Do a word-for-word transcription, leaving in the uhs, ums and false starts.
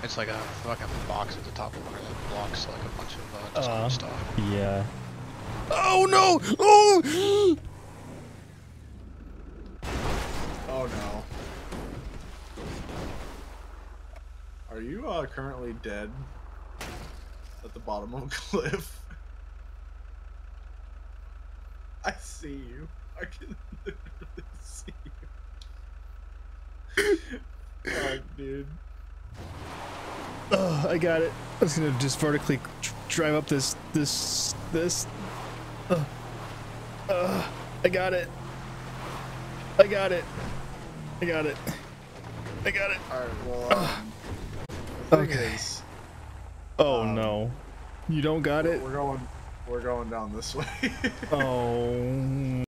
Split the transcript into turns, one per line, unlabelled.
It's like a fucking box at the top of one that blocks like a bunch of uh, Discord
Uh,
stuff.
yeah. Oh no! Oh!
Oh no. Are you uh, currently dead at the bottom of a cliff? I see you. I can literally see you. Fuck, dude.
Oh, I got it. I was gonna just vertically tr drive up this, this, this. Uh, uh, I got it. I got it. I got it. I got it.
Alright, well, um, the thing
Okay.
is,
Oh
um,
no. You don't got it?
we're going, we're going down this way.
Oh.